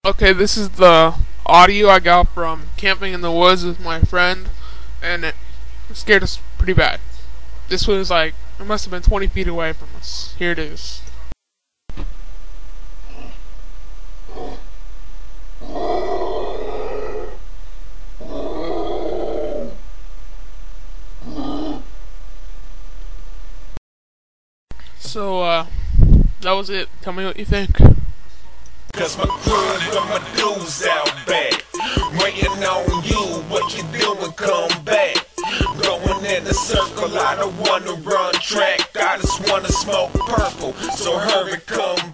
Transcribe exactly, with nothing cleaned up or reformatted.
Okay, this is the audio I got from camping in the woods with my friend, and it scared us pretty bad. This was like, it must have been twenty feet away from us. Here it is. So, uh, that was it. Tell me what you think. Cause my crew got my dudes out back, waiting on you, what you doing, come back. Going in a circle, I don't wanna run track, I just wanna smoke purple, so hurry, come